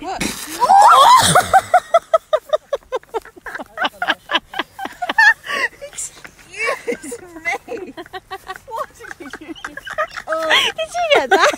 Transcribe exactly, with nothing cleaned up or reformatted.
What? Excuse me. What did you do? Oh. Did you get that?